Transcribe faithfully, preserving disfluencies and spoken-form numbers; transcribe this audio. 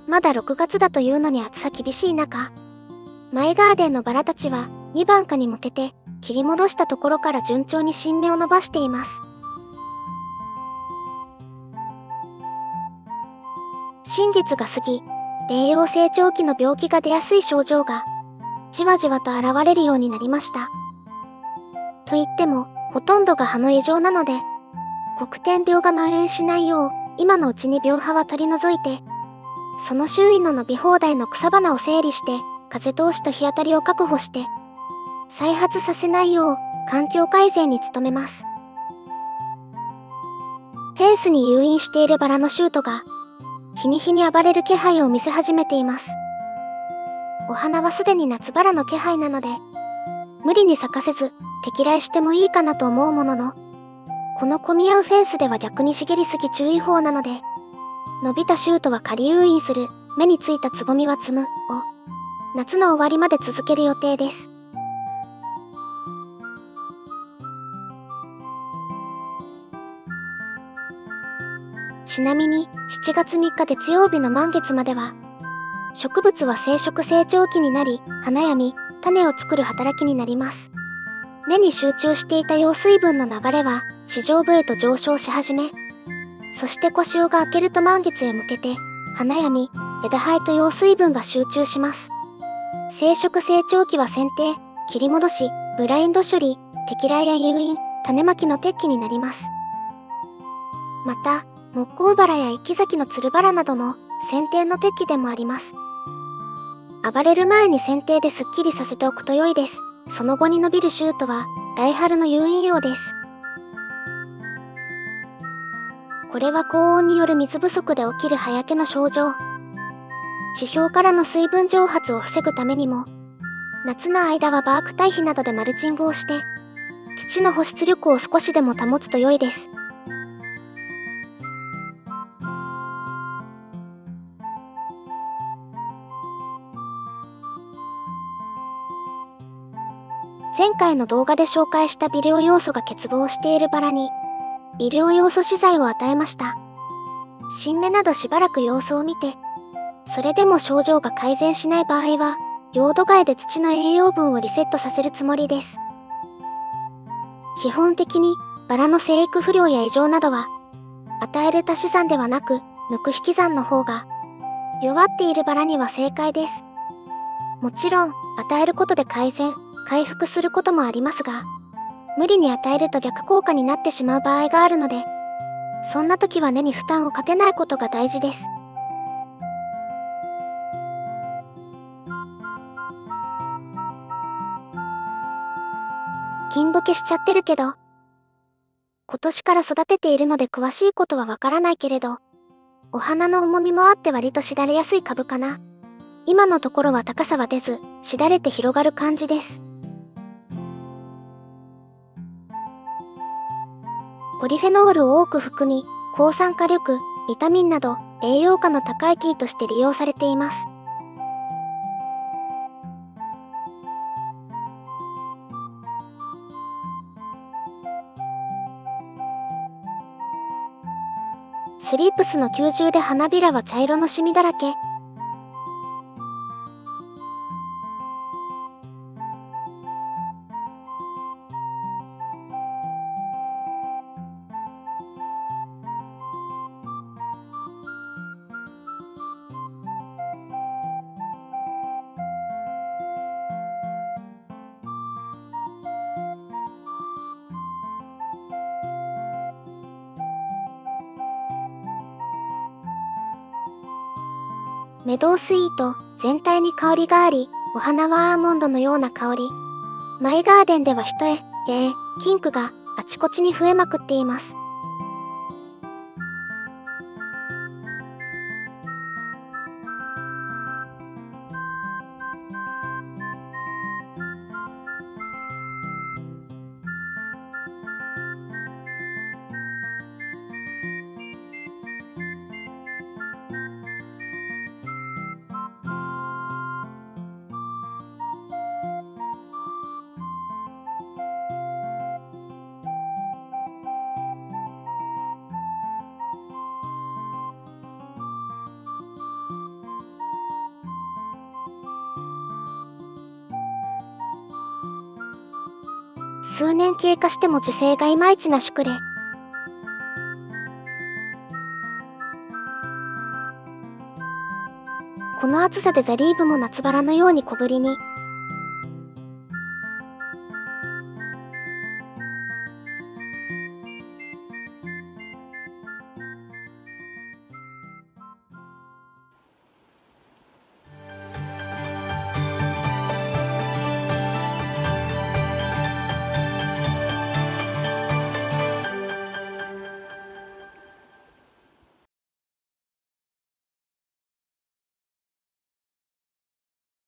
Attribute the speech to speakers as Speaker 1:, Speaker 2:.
Speaker 1: まだろくがつだというのに暑さ厳しい中、マイガーデンのバラたちはにばん花に向けて切り戻したところから順調に新芽を伸ばしています。新月が過ぎ、栄養成長期の病気が出やすい症状がじわじわと現れるようになりました。と言っても、ほとんどが葉の異常なので、黒点病が蔓延しないよう、今のうちに病葉は取り除いて、その周囲の伸び放題の草花を整理して、風通しと日当たりを確保して、再発させないよう、環境改善に努めます。フェンスに誘引しているバラのシュートが、日に日に暴れる気配を見せ始めています。お花はすでに夏バラの気配なので、無理に咲かせず、敵来してもいいかなと思うものの、この混み合うフェンスでは逆に茂りすぎ注意報なので、伸びたシュートは仮誘引する、目についたつぼみは摘む、を、夏の終わりまで続ける予定です。ちなみに、しちがつみっか月曜日の満月までは、植物は生殖成長期になり、花や実、種を作る働きになります。根に集中していた陽水分の流れは、地上部へと上昇し始め、そして小潮が明けると満月へ向けて、花や実、枝葉へと陽水分が集中します。生殖成長期は剪定、切り戻し、ブラインド処理、摘来や誘引、種まきの適期になります。また、木工バラや池崎のつるバラなども、剪定の適期でもあります。暴れる前に剪定ですっきりさせておくと良いです。その後に伸びるシュートは、来春の誘引用です。これは高温による水不足で起きる葉焼けの症状。地表からの水分蒸発を防ぐためにも、夏の間はバーク堆肥などでマルチングをして、土の保湿力を少しでも保つと良いです。前回の動画で紹介した微量要素が欠乏しているバラに、微量要素資材を与えました。新芽などしばらく様子を見て、それでも症状が改善しない場合は、用土替えで土の栄養分をリセットさせるつもりです。基本的に、バラの生育不良や異常などは、与える足し算ではなく、抜く引き算の方が、弱っているバラには正解です。もちろん、与えることで改善、回復することもありますが、無理に与えると逆効果になってしまう場合があるので、そんな時は根に負担をかけないことが大事です。金ボケしちゃってるけど、今年から育てているので詳しいことはわからないけれど、お花の重みもあって割としだれやすい株かな。今のところは高さは出ず、しだれて広がる感じです。ポリフェノールを多く含み、抗酸化力、ビタミンなど栄養価の高い木として利用されています。スリープスの球獣で花びらは茶色のシミだらけ。メドウスイート、全体に香りがあり、お花はアーモンドのような香り。マイガーデンでは一重、やえ、ピンクがあちこちに増えまくっています。 数年経過しても樹勢がいまいちなシュクレ。この暑さでザリーブも夏バラのように小ぶりに、